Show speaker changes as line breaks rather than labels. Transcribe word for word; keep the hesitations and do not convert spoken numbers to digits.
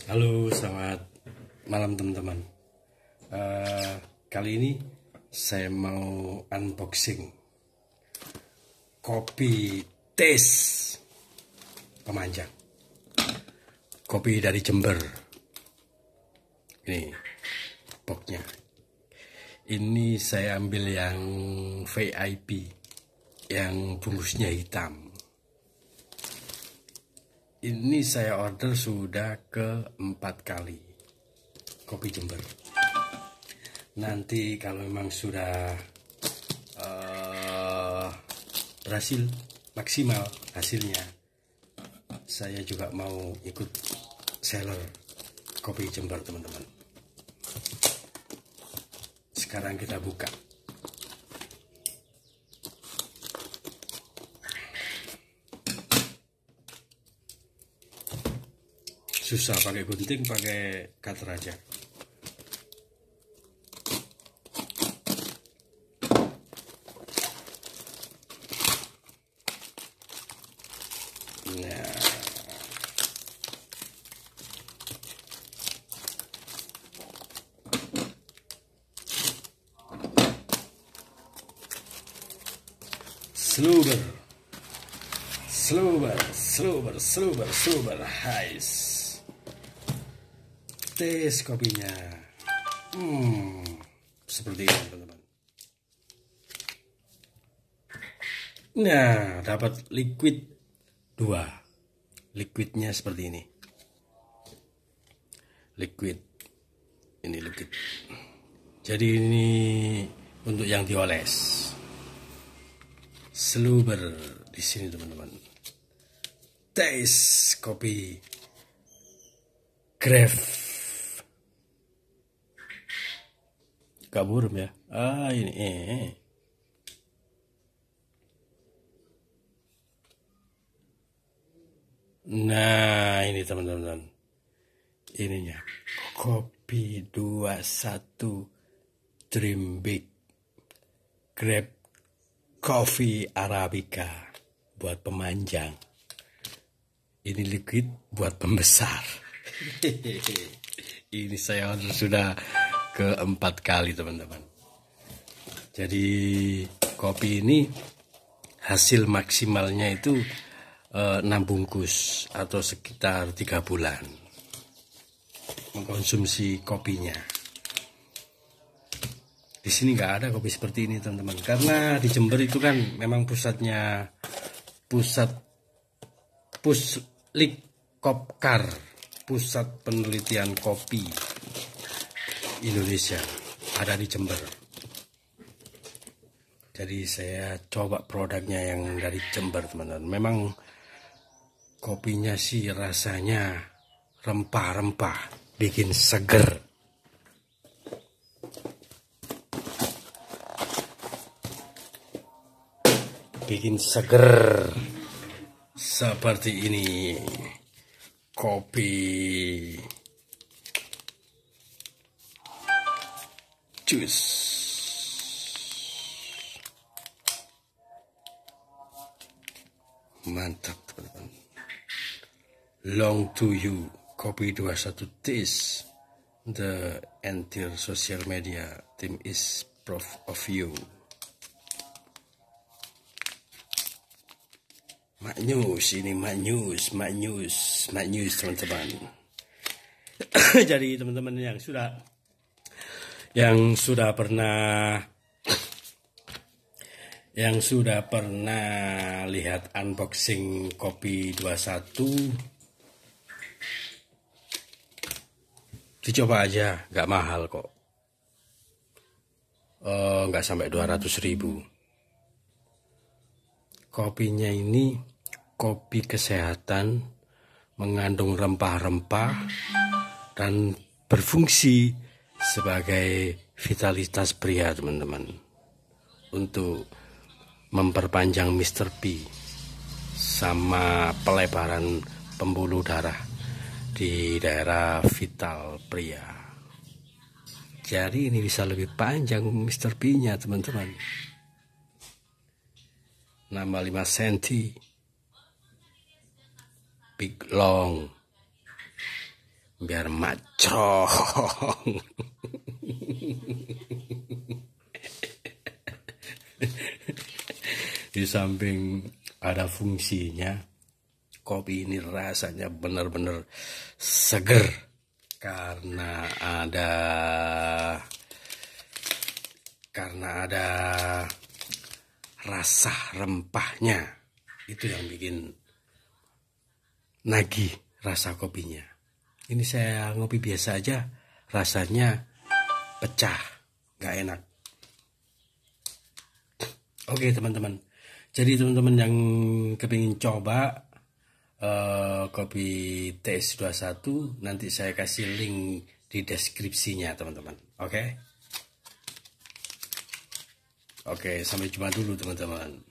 Halo, selamat malam teman-teman. Uh, kali ini saya mau unboxing kopi taste pemanjang. Kopi dari Jember. Ini boxnya. Ini saya ambil yang V I P, yang bungkusnya hitam. Ini saya order sudah keempat kali kopi Jember. Nanti kalau memang sudah uh, berhasil maksimal hasilnya, saya juga mau ikut seller kopi Jember, teman-teman. Sekarang kita buka. Susah pakai gunting, pakai cutter aja. Nah, Sluber, Sluber, Sluber, Sluber, Sluber, Hais. Tes kopinya. Hmm, seperti ini, teman-teman. Nah, dapat liquid dua. Liquidnya seperti ini. Liquid. Ini liquid. Jadi ini untuk yang dioles. Sluber di sini, teman-teman. Tes kopi Graf. Kabur ya. Ah, ini. Eh. Nah, ini teman-teman. Ininya. Kopi dua puluh satu Dream Big Grab Coffee Arabica buat pemanjang. Ini liquid buat pembesar. Ini saya order sudah keempat kali, teman-teman. Jadi kopi ini hasil maksimalnya itu eh, enam bungkus atau sekitar tiga bulan mengkonsumsi kopinya. Di sini nggak ada kopi seperti ini, teman-teman, karena di Jember itu kan memang pusatnya pusat Puslik Kopkar, pusat penelitian kopi Indonesia ada di Jember. Jadi saya coba produknya yang dari Jember, teman-teman. Memang kopinya sih rasanya rempah-rempah, bikin seger. Bikin seger seperti ini. Kopi jus. Mantap, teman-teman. Long to you. Kopi dua puluh satu Taste. The entire social media team is proud of you. Maknyus ini, maknyus, maknyus, maknyus, teman-teman. Jadi teman-teman yang sudah yang sudah pernah yang sudah pernah lihat unboxing kopi dua puluh satu, dicoba aja, nggak mahal kok. Oh, nggak sampai dua ratus ribu. Kopinya ini kopi kesehatan, mengandung rempah-rempah dan berfungsi sebagai vitalitas pria, teman-teman, untuk memperpanjang mister P sama pelebaran pembuluh darah di daerah vital pria. Jadi ini bisa lebih panjang mister P-nya, teman-teman. Nambah lima sentimeter. Big long. biar macong. Di samping ada fungsinya, kopi ini rasanya benar-benar seger karena ada karena ada rasa rempahnya. Itu yang bikin nagih rasa kopinya. Ini saya ngopi biasa aja, rasanya pecah, nggak enak. Oke teman-teman, jadi teman-teman yang kepingin coba uh, kopi T S dua puluh satu, nanti saya kasih link di deskripsinya teman-teman. Oke, oke, sampai jumpa dulu teman-teman.